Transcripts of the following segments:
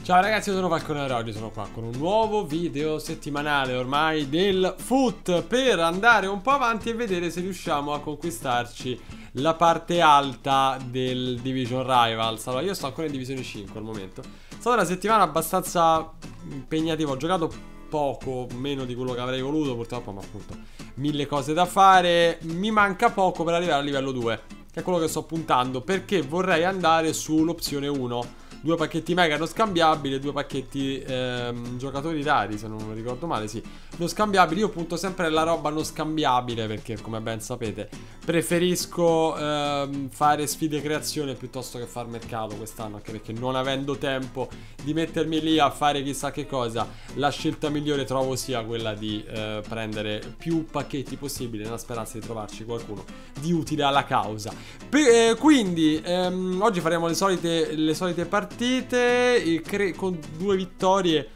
Ciao ragazzi, io sono Falconero, oggi sono qua con un nuovo video settimanale ormai del FUT per andare un po' avanti e vedere se riusciamo a conquistarci la parte alta del Division Rivals. Allora, io sto ancora in Divisione 5 al momento. È stata una settimana abbastanza impegnativa, ho giocato poco, meno di quello che avrei voluto purtroppo, ma appunto mille cose da fare. Mi manca poco per arrivare a livello 2, che è quello che sto puntando, perché vorrei andare sull'opzione 1. 2 pacchetti mega non scambiabili e 2 pacchetti giocatori rari, se non ricordo male, sì, non scambiabili. Io punto sempre la roba non scambiabile perché, come ben sapete, preferisco fare sfide creazione piuttosto che far mercato quest'anno, anche perché non avendo tempo di mettermi lì a fare chissà che cosa, la scelta migliore trovo sia quella di prendere più pacchetti possibili nella speranza di trovarci qualcuno di utile alla causa. Quindi oggi faremo le solite partite con 2 vittorie,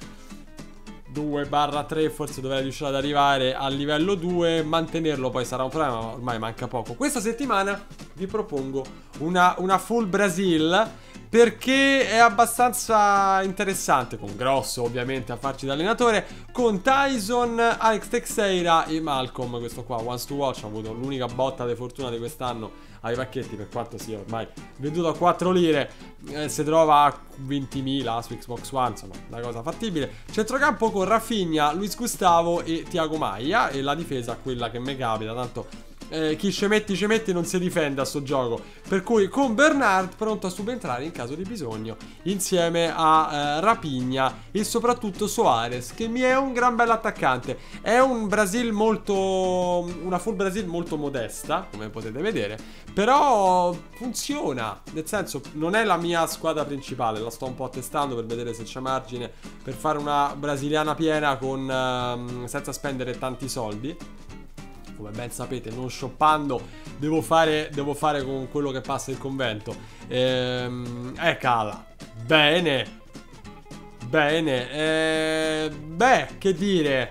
2/3, forse dovrei riuscire ad arrivare al livello 2. Mantenerlo poi sarà un problema, ma ormai manca poco. Questa settimana vi propongo una full Brasil, perché è abbastanza interessante, con Grosso ovviamente a farci da allenatore, con Tyson, Alex Teixeira e Malcolm. Questo qua, Wants to Watch, ha avuto l'unica botta di fortuna di quest'anno ai pacchetti, per quanto sia ormai venduto a 4 lire, si trova a 20.000 su Xbox One, insomma una cosa fattibile. Centrocampo con Rafinha, Luis Gustavo e Thiago Maia, e la difesa quella che mi capita, tanto chi ci metti non si difende a sto gioco, per cui con Bernard pronto a subentrare in caso di bisogno, insieme a Rapinha e soprattutto Soares, che mi è un gran bel attaccante. È un Brasil una full Brasil molto modesta, come potete vedere, però funziona, nel senso non è la mia squadra principale, la sto un po' testando per vedere se c'è margine per fare una brasiliana piena senza spendere tanti soldi. Come ben sapete, non shoppando, devo fare con quello che passa il convento. Cala. Bene. Beh, che dire.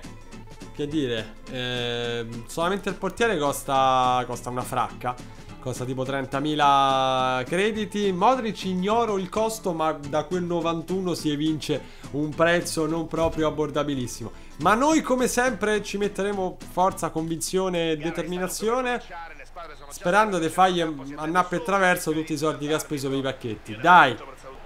Solamente il portiere costa una fracca. Costa tipo 30.000 crediti. Modric ignoro il costo, ma da quel 91 si evince un prezzo non proprio abbordabilissimo. Ma noi come sempre ci metteremo forza, convinzione e determinazione, sperando di fargli a nappe e traverso tutti i soldi che ha speso per i pacchetti. Dai.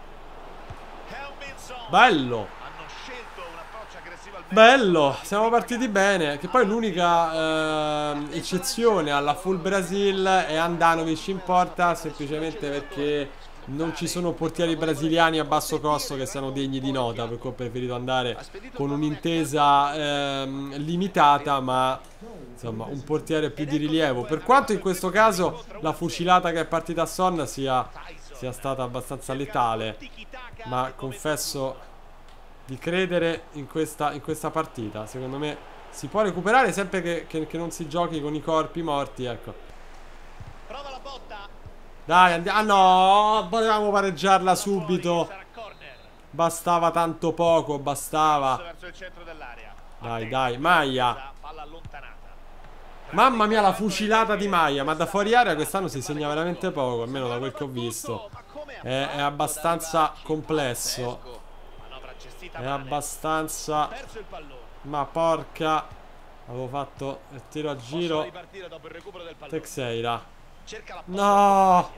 Bello, siamo partiti bene. Che poi l'unica eccezione alla full Brasil è Andanovic in porta, semplicemente perché non ci sono portieri brasiliani a basso costo che siano degni di nota, per cui ho preferito andare con un'intesa limitata, ma insomma un portiere più di rilievo. Per quanto in questo caso la fucilata che è partita a Son sia stata abbastanza letale, ma confesso di credere in questa partita. Secondo me si può recuperare sempre che non si giochi con i corpi morti, ecco. Prova la botta. Dai, andiamo. Ah no, volevamo pareggiarla subito. Bastava tanto poco, bastava. Dai, Maia. Mamma mia, la fucilata di Maia. Ma da fuori area quest'anno si segna veramente poco, almeno da quel che ho visto. È abbastanza complesso. È abbastanza... Ma porca... Avevo fatto il tiro a giro. Teixeira. No!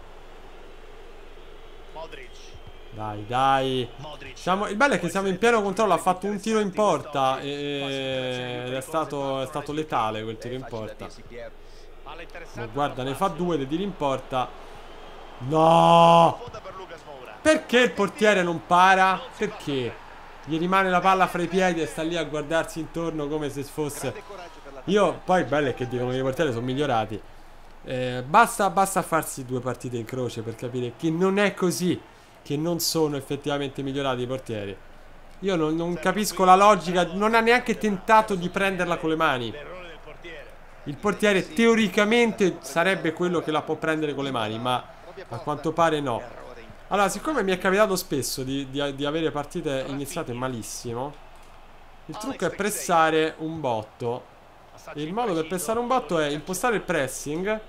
Dai. Il bello è che siamo in pieno controllo. Ha fatto un tiro in porta ed è stato letale quel tiro in porta. Ma guarda, ne fa 2 dei tiri in porta. No! Perché il portiere non para? Perché? Gli rimane la palla fra i piedi e sta lì a guardarsi intorno come se fosse... Io, poi il bello è che dicono che i portieri sono migliorati. Basta farsi 2 partite in croce per capire che non è così, che non sono effettivamente migliorati i portieri. Io non capisco la logica. Non ha neanche tentato di prenderla con le mani. Il portiere teoricamente sarebbe quello che la può prendere con le mani, ma a quanto pare no. Allora, siccome mi è capitato spesso di avere partite iniziate malissimo, il trucco è pressare un botto. E il modo per pressare un botto è impostare il pressing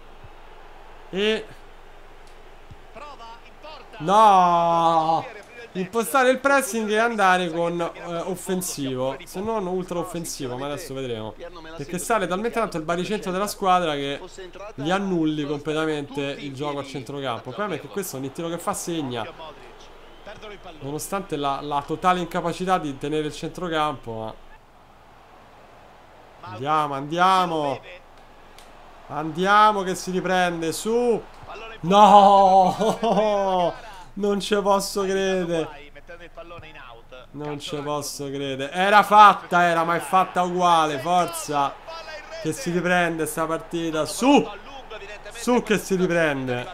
e... No! impostare il pressing e andare con offensivo, se non ultra offensivo, ma adesso vedremo. Perché sale talmente tanto il baricentro della squadra che gli annulli completamente il gioco a centrocampo. Il problema è che questo ogni tiro che fa segna, nonostante la totale incapacità di tenere il centrocampo. Ma andiamo, andiamo. Andiamo che si riprende, su. No! Non ci posso credere. Non ci posso credere. Era fatta, era, ma è fatta uguale. Forza. Che si riprende sta partita. Su. Su che si riprende.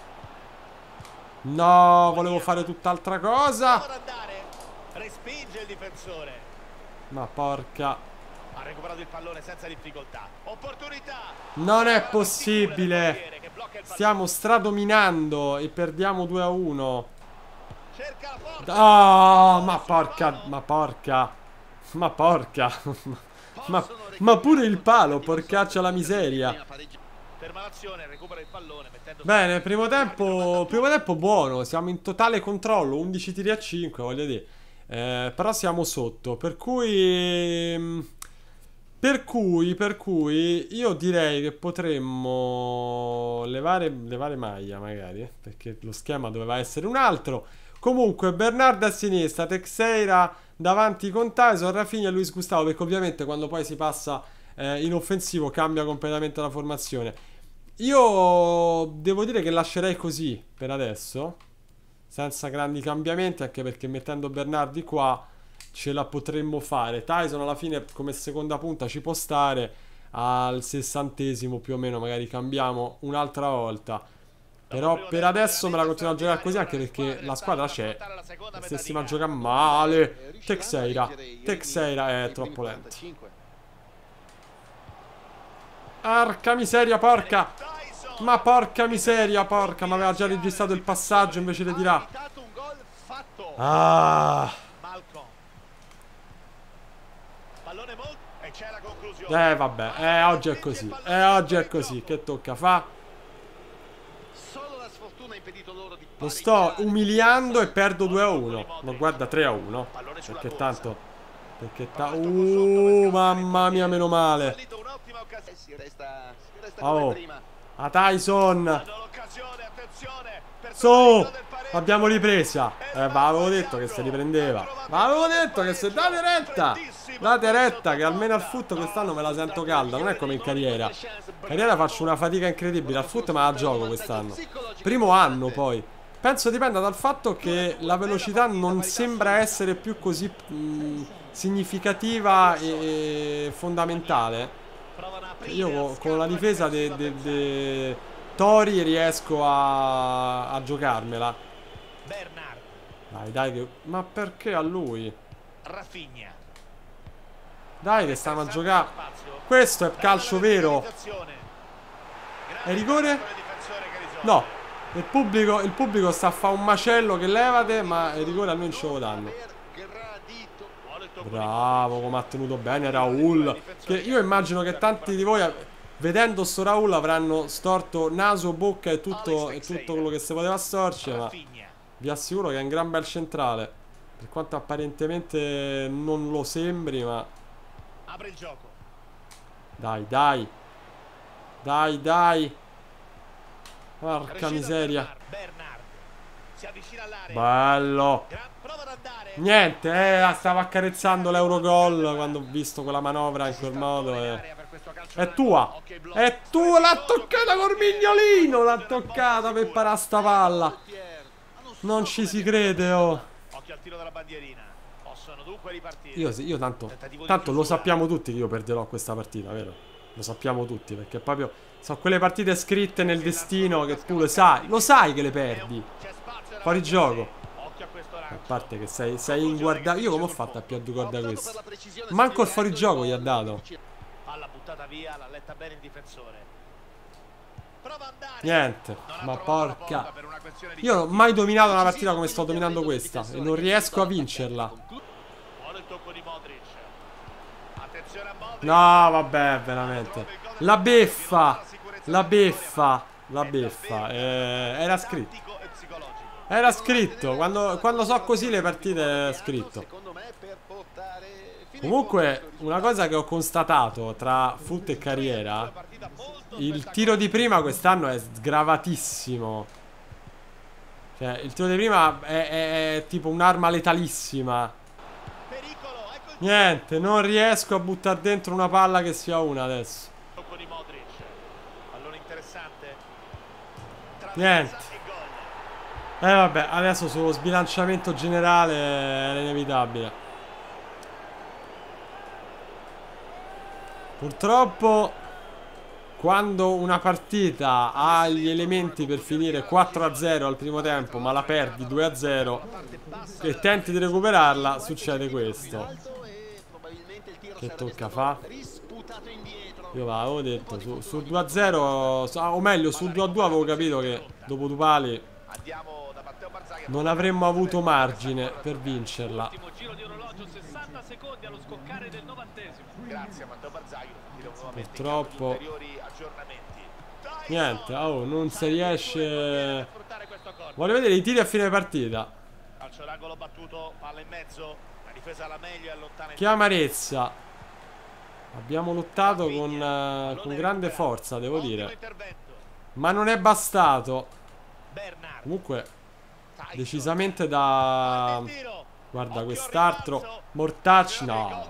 No, volevo fare tutt'altra cosa. Ma porca. Ha recuperato il pallone senza difficoltà. Opportunità. Non è possibile. Stiamo stradominando e perdiamo 2-1. Ah, ma porca, ma porca. Ma porca. Ma pure il palo, porcaccia la miseria. Bene, primo tempo buono. Siamo in totale controllo, 11 tiri a 5, voglio dire. Però siamo sotto, per cui io direi che potremmo levare maglia magari, perché lo schema doveva essere un altro. Comunque Bernardo a sinistra, Teixeira davanti con Tyson, Rafinha e Luis Gustavo, perché ovviamente quando poi si passa in offensivo cambia completamente la formazione. Io devo dire che lascerei così per adesso, senza grandi cambiamenti, anche perché mettendo Bernardi qua ce la potremmo fare. Tyson alla fine come seconda punta ci può stare. Al 60esimo più o meno magari cambiamo un'altra volta. Però per adesso me la continuo a giocare così, anche perché la squadra c'è. Stessimo a giocare male. Teixeira è troppo lento. Arca miseria, porca. Ma porca miseria, porca. Ma aveva già registrato il passaggio invece di tirare. Ah. Vabbè, oggi è così. Oggi è così. Che tocca fa? Lo sto umiliando e perdo 2-1. Ma guarda, 3-1. Perché tanto. Mamma mia, meno male. Oh, a Tyson. Su. Abbiamo ripresa. Ma avevo detto che si riprendeva. Ma avevo detto che se date retta. Date retta, che almeno al foot quest'anno me la sento calda. Non è come in carriera. In carriera faccio una fatica incredibile. Al foot me la gioco quest'anno. Primo anno poi. Penso dipenda dal fatto che la velocità non sembra essere più così significativa e fondamentale. Io con la difesa di Tori riesco a giocarmela. Dai che... Ma perché a lui? Dai che stiamo a giocare. Questo è calcio vero. È rigore? No. Il pubblico sta a fare un macello che levate, ma il rigore a noi non ce lo danno. Bravo, come ha tenuto bene Raul. Che io immagino che tanti di voi, vedendo sto Raul, avranno storto naso, bocca e tutto quello che si poteva storcere. Ma vi assicuro che è un gran bel centrale. Per quanto apparentemente non lo sembri, ma... Apre il gioco. Dai. Porca miseria. Bello. Niente, stavo accarezzando l'Eurogol quando ho visto quella manovra in quel modo. È tua. È tua, l'ha toccata col mignolino. L'ha toccata per parare sta palla. Non ci si crede, oh. Occhio al tiro della bandierina. Possono dunque ripartire. Io tanto lo sappiamo tutti che io perderò questa partita, vero? Lo sappiamo tutti, perché proprio sono quelle partite scritte nel destino che tu lo sai che le perdi. Fuori gioco. A parte che sei inguardabile. Io come ho fatto a più a due corde da questo? Manco il fuorigioco gli ha dato. Palla buttata via, l'ha letta bene il difensore. Niente, ma porca. Io non ho mai dominato una partita come sto dominando questa e non riesco a vincerla. No, vabbè, veramente. La beffa. Era scritto. Era scritto, quando so così le partite è scritto. Comunque, una cosa che ho constatato tra foot e carriera, il tiro di prima quest'anno è sgravatissimo. Cioè, il tiro di prima è tipo un'arma letalissima. Niente, non riesco a buttare dentro una palla che sia una adesso. Niente. Vabbè, adesso sullo sbilanciamento generale era inevitabile. Purtroppo, quando una partita ha gli elementi per finire 4-0 al primo tempo, ma la perdi 2-0 e tenti di recuperarla, succede questo. Che tocca fa? Io avevo detto sul 2-0, o meglio sul 2-2 avevo capito che dopo due pali non avremmo avuto margine per vincerla. Purtroppo niente, oh, non si riesce. Voglio vedere i tiri a fine partita. Che amarezza. Abbiamo lottato con grande forza, devo dire, ma non è bastato. Comunque decisamente da... Guarda quest'altro Mortacci, no.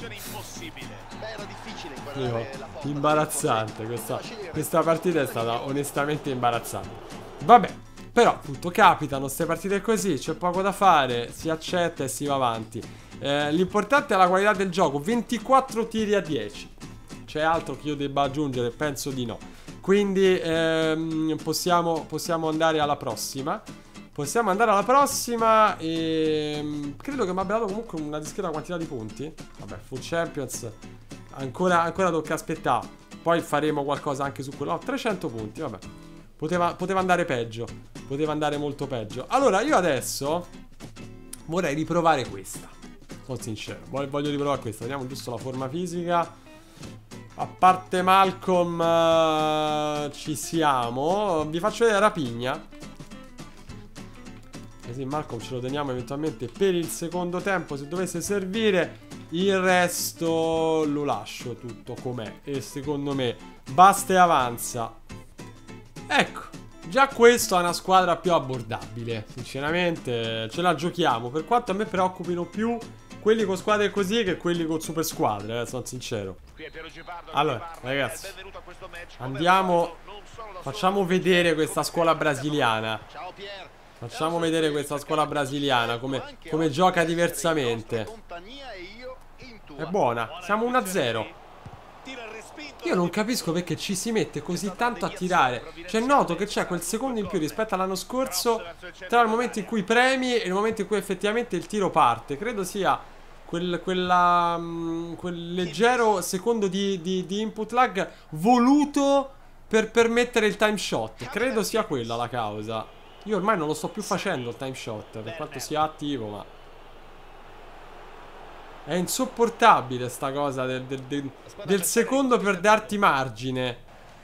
Imbarazzante questa partita è stata onestamente imbarazzante. Vabbè, però appunto capitano queste partite così, c'è poco da fare, si accetta e si va avanti. L'importante è la qualità del gioco. 24 tiri a 10. C'è altro che io debba aggiungere? Penso di no. Quindi possiamo andare alla prossima. Possiamo andare alla prossima e credo che mi abbia dato comunque una discreta quantità di punti. Vabbè, Full Champions ancora tocca aspettare. Poi faremo qualcosa anche su quello. No, 300 punti, vabbè. Poteva andare peggio. Poteva andare molto peggio. Allora, io adesso vorrei riprovare questa. Sono sincero, voglio riprovare questa. Vediamo giusto la forma fisica. A parte Malcolm, ci siamo. Vi faccio vedere Rapigna. Sì, Malcolm ce lo teniamo eventualmente per il secondo tempo se dovesse servire. Il resto lo lascio tutto com'è. E secondo me basta e avanza. Ecco, già questo è una squadra più abbordabile. Sinceramente ce la giochiamo. Per quanto a me preoccupino più quelli con squadre così che quelli con super squadre, sono sincero. Allora, ragazzi, andiamo. Facciamo vedere questa scuola brasiliana. Facciamo vedere questa scuola brasiliana come gioca diversamente. È buona. Siamo 1-0. Io non capisco perché ci si mette così tanto a tirare. Cioè noto che c'è quel secondo in più rispetto all'anno scorso tra il momento in cui premi e il momento in cui effettivamente il tiro parte. Credo sia quel leggero secondo di input lag voluto per permettere il time shot. Credo sia quella la causa. Io ormai non lo sto più facendo il time shot, per quanto sia attivo, ma è insopportabile sta cosa del secondo per darti margine.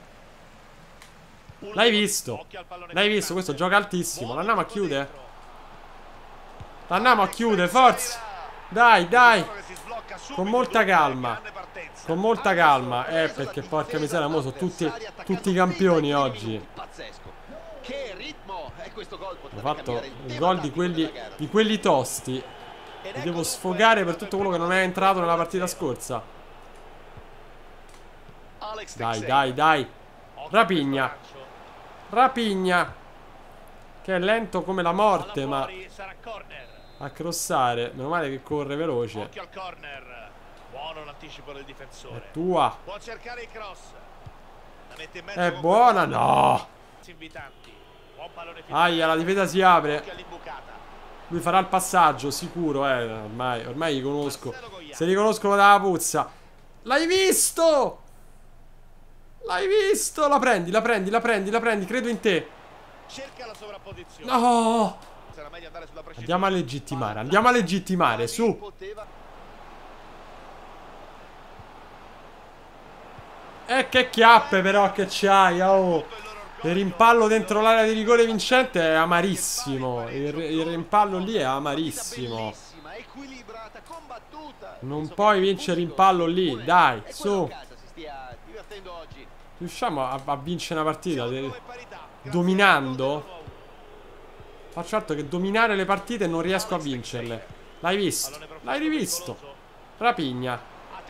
L'hai visto? L'hai visto? Questo gioca altissimo. L'andiamo a chiudere? L'andiamo a chiudere, forza! Dai, dai! Con molta calma. Con molta calma. Perché porca miseria, mo sono tutti campioni oggi. Ho fatto un gol di quelli tosti. Mi devo sfogare per tutto quello che non è entrato nella partita scorsa. Dai, dai, dai. Rapigna. Rapigna. Che è lento come la morte, ma a crossare. Meno male che corre veloce. È tua. È buona, no. Aia, la difesa si apre. Lui farà il passaggio, sicuro, ormai li conosco. Se li conoscono dalla puzza. L'hai visto? L'hai visto? La prendi, la prendi, la prendi, la prendi. Credo in te. No. Andiamo a legittimare. Andiamo a legittimare, su. Che chiappe però che c'hai, oh. Il rimpallo dentro l'area di rigore vincente è amarissimo. Il rimpallo lì è amarissimo. Non puoi vincere il rimpallo lì, dai, su. Riusciamo a vincere una partita dominando? Faccio altro che dominare le partite e non riesco a vincerle. L'hai visto? L'hai rivisto? Rapigna.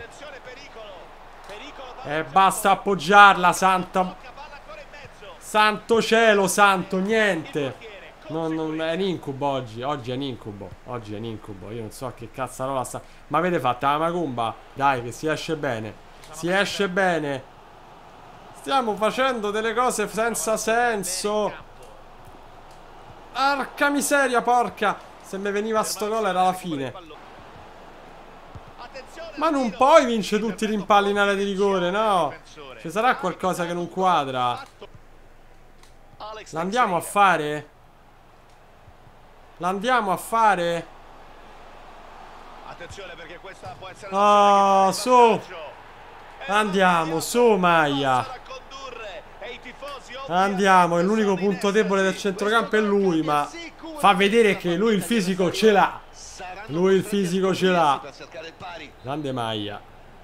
E basta appoggiarla, santa. Santo cielo, santo, niente. Non è un incubo oggi. Oggi è un incubo. Oggi è un incubo. Io non so che cazzarola sta. Ma avete fatto la macumba? Dai, che si esce bene. Si esce bene. Stiamo facendo delle cose senza senso. Porca miseria, porca. Se mi veniva sto gol era la fine. Ma non puoi vincere tutti i rimpalli in area di rigore, no. Ci sarà qualcosa che non quadra. L'andiamo a fare? L'andiamo a fare? Oh, su. Andiamo, su Maia. Andiamo, è l'unico punto debole del centrocampo è lui, ma fa vedere che lui il fisico ce l'ha. Lui il fisico ce l'ha. Grande Maia.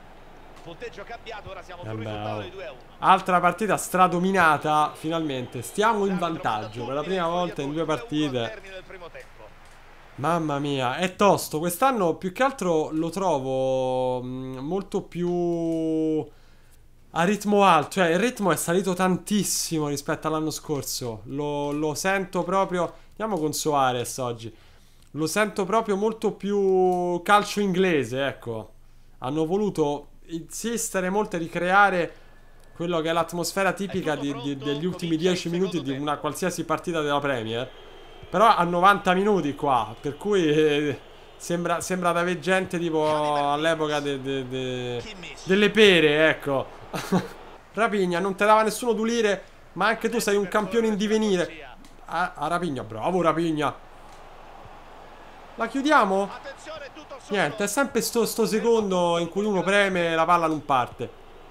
Altra partita stradominata. Finalmente stiamo in vantaggio per la prima volta in 2 partite. Mamma mia, è tosto. Quest'anno più che altro lo trovo molto più a ritmo alto. Cioè il ritmo è salito tantissimo rispetto all'anno scorso. Lo sento proprio. Andiamo con Soares oggi. Lo sento proprio molto più calcio inglese, ecco. Hanno voluto insistere molto e ricreare quello che è l'atmosfera tipica degli ultimi 10 minuti di una qualsiasi partita della Premier. Però a 90 minuti qua, per cui sembra di avere gente tipo all'epoca delle pere, ecco. Rapigna, non te dava nessuno d'ulire, ma anche tu sei un campione in divenire. Rapigna, bravo Rapigna. La chiudiamo? Niente, è sempre sto secondo in cui uno preme e la palla non parte.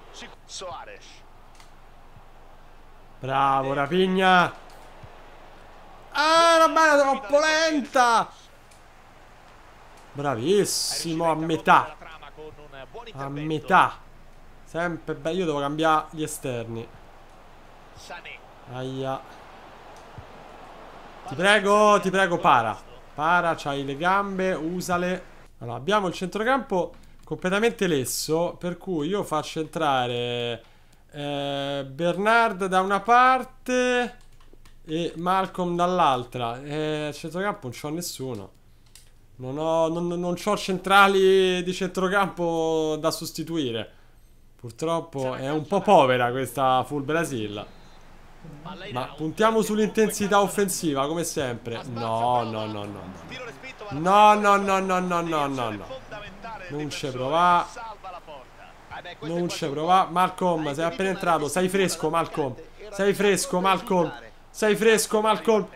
Bravo Rapigna. Ah, la palla troppo lenta. Bravissimo, a metà. A metà. Sempre bello. Io devo cambiare gli esterni. Aia. Ti prego, para. Para, c'hai le gambe, usale. Allora, abbiamo il centrocampo completamente lesso, per cui io faccio entrare Bernard da una parte e Malcolm dall'altra. Il centrocampo non c'ho nessuno. Non c'ho centrali di centrocampo da sostituire. Purtroppo è un po' povera questa Full Brasil. Ma puntiamo sull'intensità offensiva come sempre. No. Non ci prova. Non ci prova. Malcolm, sei appena entrato. Sei fresco, Malcolm. Sei fresco, Malcolm. Sei fresco, Malcolm.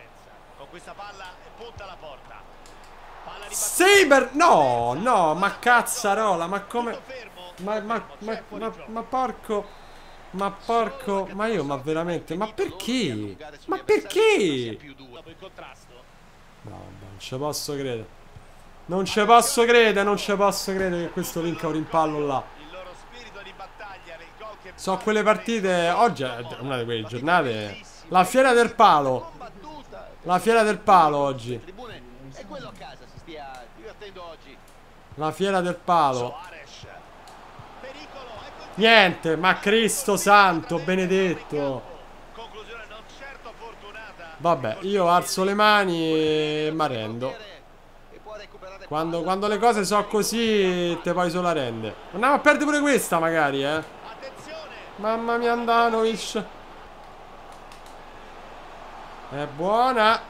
Saber. No, ma cazzarola. Ma come. Ma porco. Ma porco, ma veramente, ma perché? Ma perché? No, non ci posso credere. Non ci posso credere che questo vinca un rimpallo là. So quelle partite. Oggi è una di quelle giornate. La fiera del palo. La fiera del palo oggi. La fiera del palo. Niente, ma Cristo santo, benedetto. Vabbè, io alzo le mani e mi arrendo. Quando le cose sono così, te puoi solo arrendere. Andiamo a perdere pure questa magari, Mamma mia, Andanovic. È buona.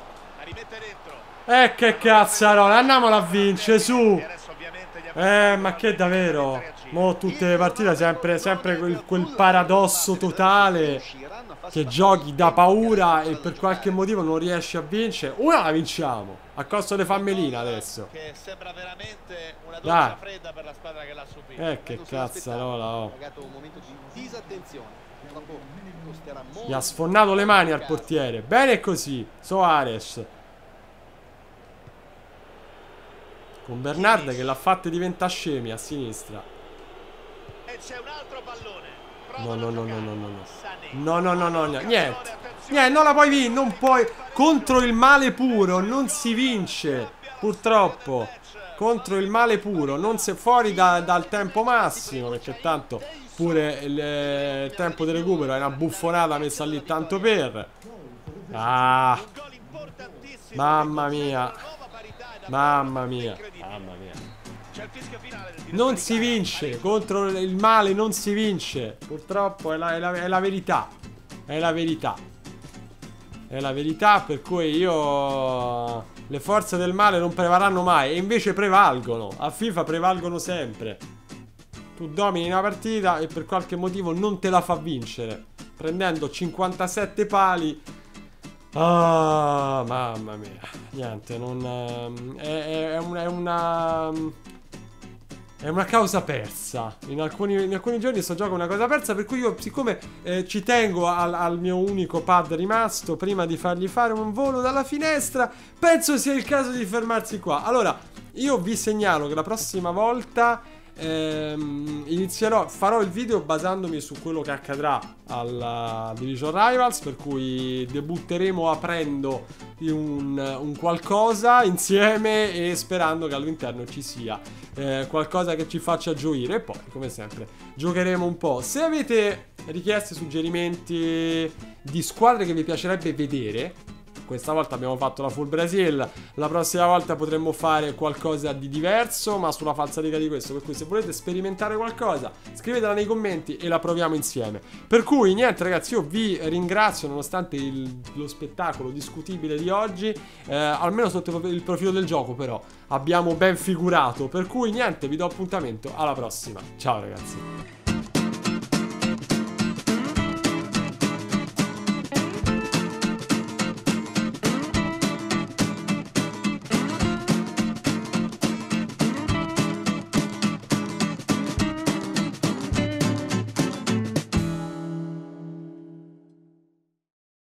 Che cazzarola, andiamola a vincere, su. Ma che davvero? Mo' tutte le partite sempre quel paradosso totale che giochi da paura e per qualche motivo non riesci a vincere. Una la vinciamo. A costo di fammelina adesso. Che sembra veramente una Dai. doccia fredda per la squadra che l'ha subito. Che cazzarola, oh. Un momento di disattenzione. Purtroppo costerà molto. Gli ha sfondato le mani al portiere. Bene così. Soares. Con Bernard che l'ha fatta diventare scemi a sinistra. E c'è un altro pallone. No, no, no, no, no, no, no. No, no, no, no, no. Niente. Niente, non la puoi vincere. Non puoi. Contro il male puro non si vince. Purtroppo. Contro il male puro. Non si è fuori dal tempo massimo. Perché tanto pure il tempo di recupero è una buffonata messa lì tanto per. Ah. Mamma mia. Mamma mia. Mamma mia. Non si vince. Contro il male non si vince. Purtroppo è la verità. È la verità. È la verità, per cui io... Le forze del male non prevarranno mai. E invece prevalgono. A FIFA prevalgono sempre. Tu domini una partita e per qualche motivo non te la fa vincere, prendendo 57 pali. Ah, mamma mia. Niente, non... È una causa persa. In alcuni giorni sto gioco è una cosa persa. Per cui io, siccome ci tengo al mio unico pad rimasto, prima di fargli fare un volo dalla finestra, penso sia il caso di fermarsi qua. Allora, io vi segnalo che la prossima volta farò il video basandomi su quello che accadrà alla Division Rivals, per cui debutteremo aprendo un qualcosa insieme e sperando che all'interno ci sia qualcosa che ci faccia gioire. E poi, come sempre, giocheremo un po'. Se avete richieste, suggerimenti di squadre che vi piacerebbe vedere, questa volta abbiamo fatto la Full Brasil, la prossima volta potremmo fare qualcosa di diverso, ma sulla falsariga di questo. Per cui se volete sperimentare qualcosa, scrivetela nei commenti e la proviamo insieme. Per cui niente ragazzi, io vi ringrazio nonostante lo spettacolo discutibile di oggi, almeno sotto il profilo del gioco però abbiamo ben figurato. Per cui niente, vi do appuntamento alla prossima. Ciao ragazzi.